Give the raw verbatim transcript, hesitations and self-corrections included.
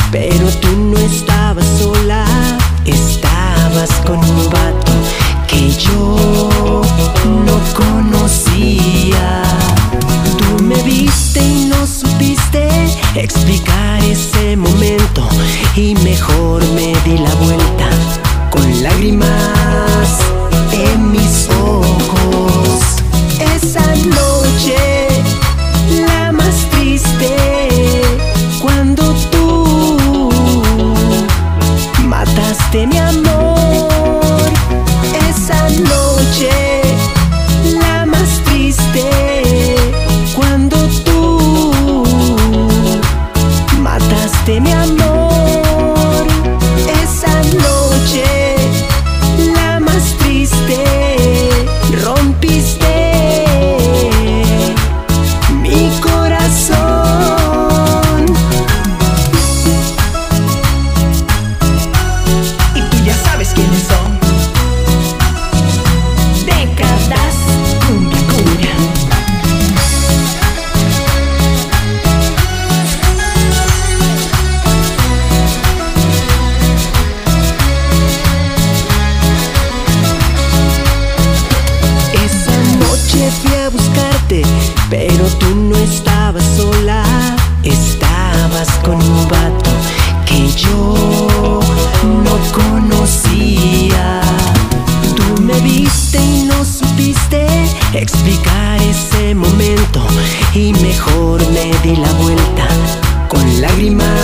pero tú no estabas sola, estabas con un vato que yo no conocía. Tú me viste y no supiste explicar ese momento, y mejor me di la vuelta con lágrimas en mis ojos. Esa noche, la más triste, cuando tú mataste mi amor. Esa noche, la más triste, cuando tú mataste mi amor. Esa noche, la más triste, rompiste mi corazón. Y tú ya sabes quiénes son. Décadas, cumbia, cumbia. Esa noche fui a buscarte, pero tú no estabas sola, estabas con un vato que yo no conocía. Tú me viste y no supiste explicar ese momento, y mejor me di la vuelta con lágrimas